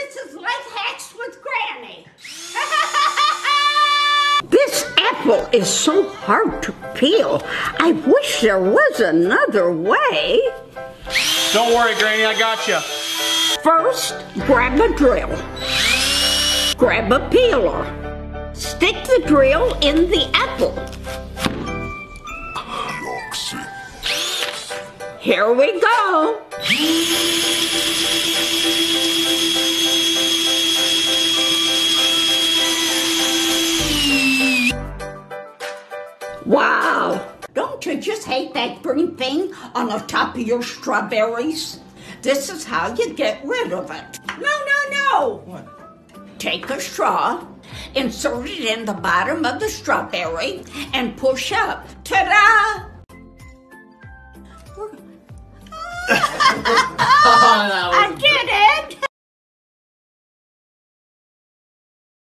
This is Life Hacks with Granny. This apple is so hard to peel. I wish there was another way. Don't worry, Granny, I got you. First, grab a drill. Grab a peeler. Stick the drill in the apple. Here we go. Wow! Don't you just hate that green thing on the top of your strawberries? This is how you get rid of it. No! What? Take a straw, insert it in the bottom of the strawberry, and push up. Ta-da! Oh, that was